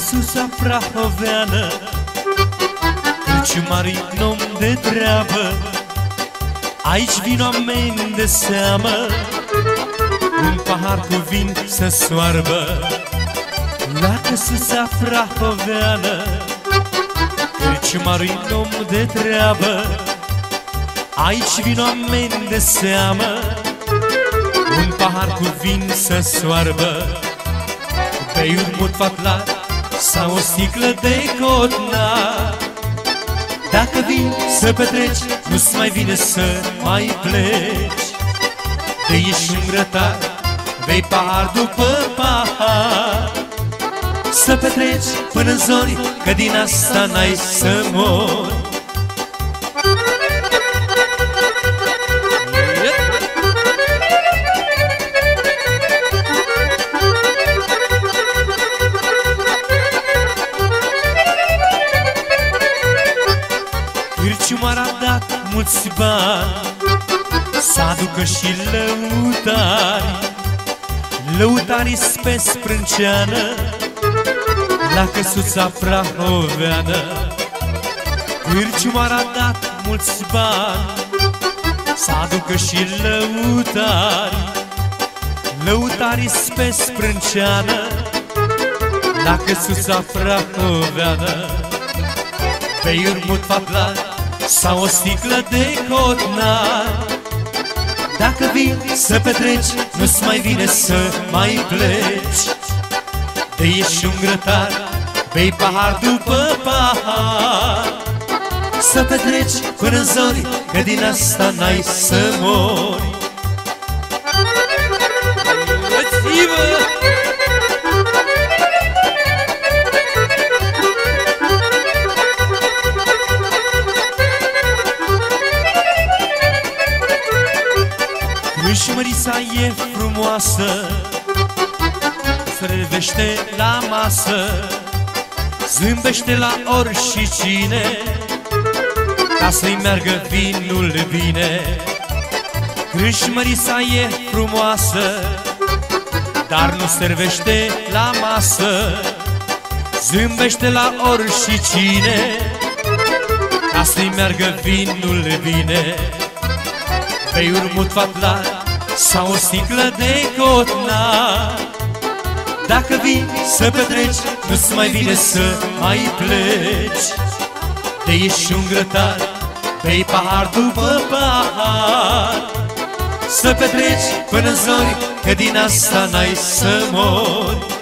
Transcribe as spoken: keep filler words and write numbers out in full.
Căsuța prahoveană, Cârciumari n-om de treabă, aici vin oameni de seamă, un pahar cu vin să soarbă. La căsuța prahoveană, Cârciumari n-om de treabă, aici vin oameni de seamă, un pahar cu vin să soarbă. Bei un mut fatlat sau o sticlă de cotna, dacă vin să petreci, nu-ți mai vine să mai pleci. Te ieși în grătar, bei pahar după pahar, să petreci până în zori, că din asta n-ai să mori. Cârciumar a dat mulți bani să aducă și lăutari, lăutarii-s pe sprânceană, la căsuța prahoveană. Cârciumar a dat mulți bani să aducă și lăutari, lăutarii-s pe sprânceană, la căsuța prahoveană. Bei un mut fatlat sau o sticlă de cotnar, dacă vii să petreci, nu-ți mai vine să mai pleci. Te ieși un grătar, bei pahar după pahar, să petreci până în zori, că din asta n-ai să mori. Cârciumărița e frumoasă, se revește la masă, zâmbește la oricine, ca să-i meargă vinul bine. Cârciumărița e frumoasă, dar nu servește la masă, zâmbește la oricine, ca să-i meargă vinul bine. Bei un mut fatlat sau o sticlă de cotnar, dacă vii să petreci, nu-ți mai vine să mai pleci. Te ieși un grătar, bei pahar după pahar, să petreci până în zori, că din asta n-ai să mori.